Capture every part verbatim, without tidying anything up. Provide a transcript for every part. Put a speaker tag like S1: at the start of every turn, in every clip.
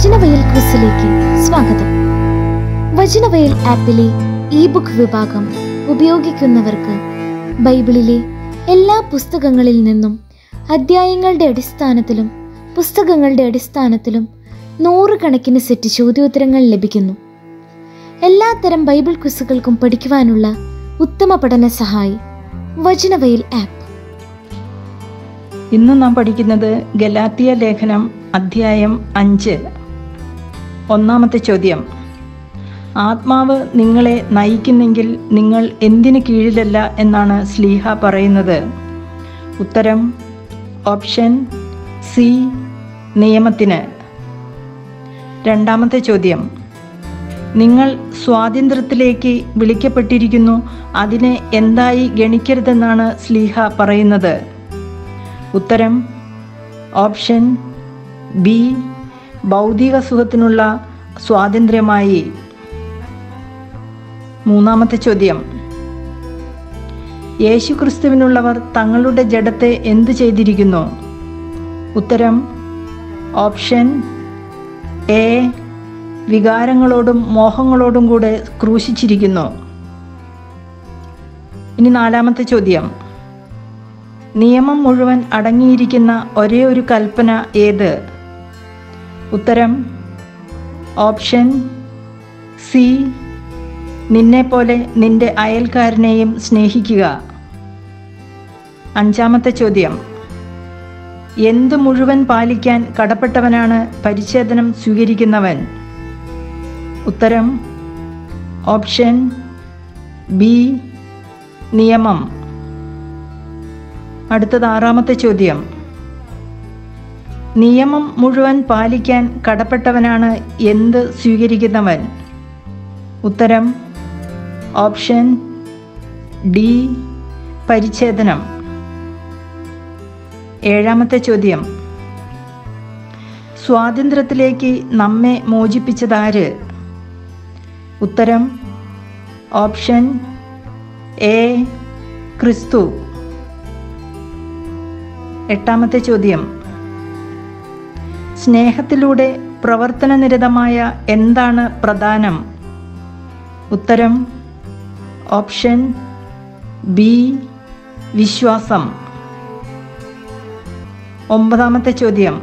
S1: വചനവയൽ ക്വിസിലേക്ക് സ്വാഗതം. Vachanavayal ആപ്പിലെ E book വിഭാഗം ഉപയോഗിക്കുന്നവർക്ക് ബൈബിളിലെ എല്ലാ പുസ്തകങ്ങളിൽ നിന്നും അധ്യായങ്ങളുടെ അടിസ്ഥാനത്തിലും പുസ്തകങ്ങളുടെ അടിസ്ഥാനത്തിലും നൂറുകണക്കിന് സെറ്റ് ചോദ്യോത്തരങ്ങൾ ലഭിക്കുന്നു. എല്ലാത്തരം ബൈബിൾ ക്വിസുകൾക്കും പഠിക്കുവാനുള്ള ഉത്തമ പഠന സഹായി വചനവയൽ ആപ്പ്.
S2: ഇന്ന് നാം പഠിക്കുന്നത് ഗലാത്യ ലേഖനം അധ്യായം അഞ്ച്. ഒന്നാമത്തെ ചോദ്യം: ആത്മാവ് നിങ്ങളെ നയിക്കുന്നെങ്കിൽ നിങ്ങൾ എന്തിനു കീഴിലല്ല എന്നാണ് ശ്ലീഹ പറയുന്നത്? ഉത്തരം ഓപ്ഷൻ സി, നിയമത്തിന്. രണ്ടാമത്തെ ചോദ്യം: നിങ്ങൾ സ്വാതന്ത്ര്യത്തിലേക്ക് വിളിക്കപ്പെട്ടിരിക്കുന്നു, അതിനെ എന്തായി ഗണിക്കരുതെന്നാണ് ശ്ലീഹ പറയുന്നത്? ഉത്തരം ഓപ്ഷൻ ബി, ഭൗതിക സുഖത്തിനുള്ള സ്വാതന്ത്ര്യമായി. മൂന്നാമത്തെ ചോദ്യം: യേശുക്രിസ്തുവിനുള്ളവർ തങ്ങളുടെ ജഡത്തെ എന്തു ചെയ്തിരിക്കുന്നു? ഉത്തരം ഓപ്ഷൻ എ, വികാരങ്ങളോടും മോഹങ്ങളോടും കൂടെ ക്രൂശിച്ചിരിക്കുന്നു. ഇനി നാലാമത്തെ ചോദ്യം: നിയമം മുഴുവൻ അടങ്ങിയിരിക്കുന്ന ഒരേ ഒരു കൽപ്പന ഏത്? ഉത്തരം ഓപ്ഷൻ സി, നിന്നെപ്പോലെ നിന്റെ അയൽക്കാരനെയും സ്നേഹിക്കുക. അഞ്ചാമത്തെ ചോദ്യം: എന്ത് മുഴുവൻ പാലിക്കാൻ കടപ്പെട്ടവനാണ് പരിച്ഛേദനം സ്വീകരിക്കുന്നവൻ? ഉത്തരം ഓപ്ഷൻ ബി, നിയമം. അടുത്തത് ആറാമത്തെ ചോദ്യം: നിയമം മുഴുവൻ പാലിക്കാൻ കടപ്പെട്ടവനാണ് എന്ത് സ്വീകരിക്കുന്നവൻ? ഉത്തരം ഓപ്ഷൻ ഡി, പരിച്ഛേദനം. ഏഴാമത്തെ ചോദ്യം: സ്വാതന്ത്ര്യത്തിലേക്ക് നമ്മെ മോചിപ്പിച്ചതാര്? ഉത്തരം ഓപ്ഷൻ എ, ക്രിസ്തു. എട്ടാമത്തെ ചോദ്യം: സ്നേഹത്തിലൂടെ പ്രവർത്തനനിരതമായ എന്താണ് പ്രധാനം? ഉത്തരം ഓപ്ഷൻ ബി, വിശ്വാസം. ഒമ്പതാമത്തെ ചോദ്യം: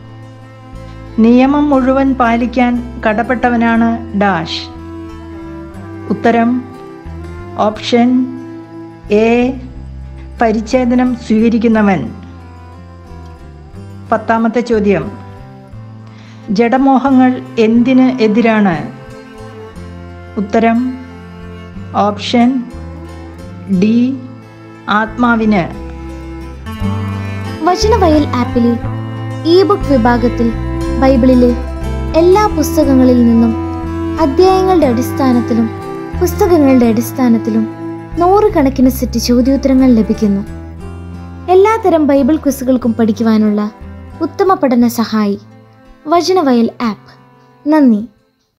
S2: നിയമം മുഴുവൻ പാലിക്കാൻ കടപ്പെട്ടവനാണ് ഡാഷ്? ഉത്തരം ഓപ്ഷൻ എ, പരിച്ഛേദനം സ്വീകരിക്കുന്നവൻ. പത്താമത്തെ ചോദ്യം: ജഡമോഹങ്ങൾ എന്തിന് എതിരാണ്? ഉത്തരം ഓപ്ഷൻ ഡി, ആത്മാവിന്.
S1: വചനവയൽ ആപ്പിലെ ഇ ബുക്ക് വിഭാഗത്തിൽ ബൈബിളിലെ എല്ലാ പുസ്തകങ്ങളിൽ നിന്നും അധ്യായങ്ങളുടെ അടിസ്ഥാനത്തിലും പുസ്തകങ്ങളുടെ അടിസ്ഥാനത്തിലും നൂറുകണക്കിന് സെറ്റ് ചോദ്യോത്തരങ്ങൾ ലഭിക്കുന്നു. എല്ലാത്തരം ബൈബിൾ ക്വിസുകൾക്കും പഠിക്കുവാനുള്ള ഉത്തമ പഠന സഹായി വചനവയൽ ആപ്പ്. നന്ദി.